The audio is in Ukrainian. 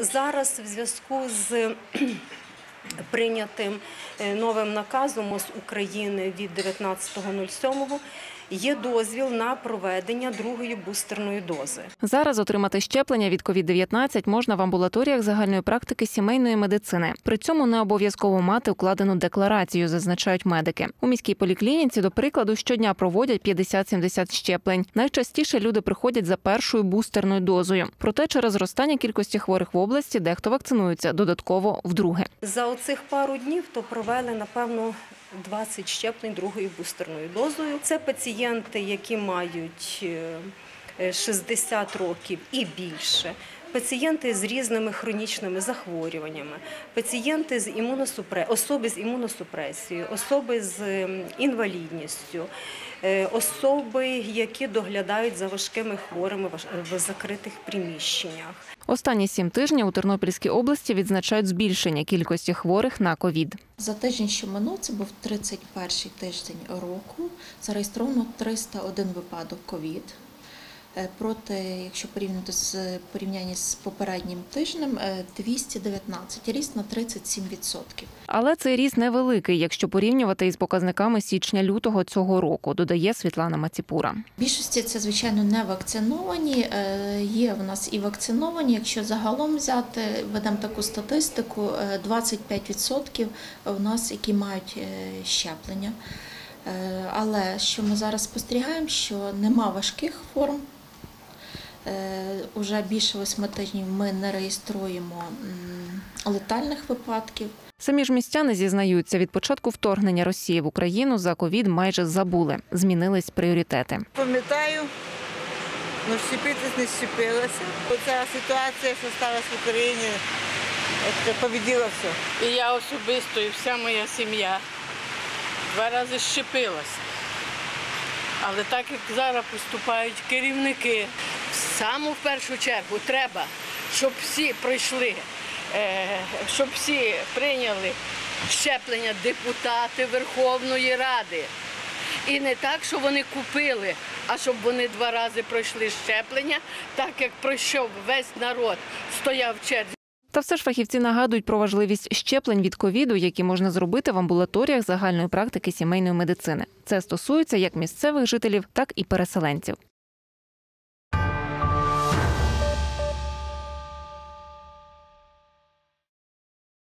Зараз в зв'язку з прийнятим новим наказом МОЗ України від 19.07 є дозвіл на проведення другої бустерної дози. Зараз отримати щеплення від COVID-19 можна в амбулаторіях загальної практики сімейної медицини. При цьому не обов'язково мати укладену декларацію, зазначають медики. У міській поліклініці, до прикладу, щодня проводять 50-70 щеплень. Найчастіше люди приходять за першою бустерною дозою. Проте через зростання кількості хворих в області дехто вакцинується додатково вдруге. За оцих пару днів то провели, напевно, 20 щеплень другою бустерною дозою. Це пацієнти, які мають 60 років і більше, пацієнти з різними хронічними захворюваннями, пацієнти з особи з імуносупресією, особи з інвалідністю, особи, які доглядають за важкими хворими в закритих приміщеннях. Останні 7 тижнів у Тернопільській області відзначають збільшення кількості хворих на ковід. За тиждень, що минув, це був 31-й тиждень року, зареєстровано 301 випадок ковід. Проти, якщо порівняння з попереднім тижнем, 219, ріст на 37%. Але цей ріст невеликий, якщо порівнювати із показниками січня-лютого цього року, додає Світлана Маціпура. В більшості це, звичайно, не вакциновані. Є в нас і вакциновані. Якщо загалом взяти, ведемо таку статистику, 25% у нас, які мають щеплення. Але що ми зараз спостерігаємо, що нема важких форм. Уже більше 8 тижнів ми не реєструємо летальних випадків. Самі ж містяни зізнаються, від початку вторгнення Росії в Україну за ковід майже забули. Змінились пріоритети. Пам'ятаю, але щепитись не щепилася. Ця ситуація, що сталася в Україні, побіділа все. І я особисто, і вся моя сім'я 2 рази щепилася. Але так, як зараз поступають керівники, саме в першу чергу треба, щоб всі пройшли, щоб всі прийняли щеплення депутати Верховної Ради. І не так, що вони купили, а щоб вони 2 рази пройшли щеплення, так як пройшов весь народ, стояв в черзі. Та все ж фахівці нагадують про важливість щеплень від ковіду, які можна зробити в амбулаторіях загальної практики сімейної медицини. Це стосується як місцевих жителів, так і переселенців.